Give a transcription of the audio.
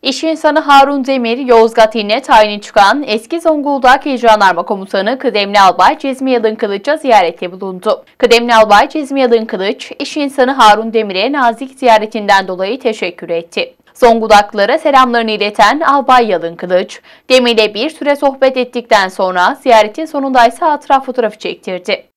İş insanı Harun Demir, Yozgat İl'ine tayini çıkan eski Zonguldak İl Jandarma Komutanı Kıdemli Albay Cezmi Yalın Kılıç'a ziyarette bulundu. Kıdemli Albay Cezmi Yalın Kılıç, iş insanı Harun Demir'e nazik ziyaretinden dolayı teşekkür etti. Zonguldaklılara selamlarını ileten Albay Yalın Kılıç, Demir'le bir süre sohbet ettikten sonra ziyaretin sonundaysa hatıra fotoğrafı çektirdi.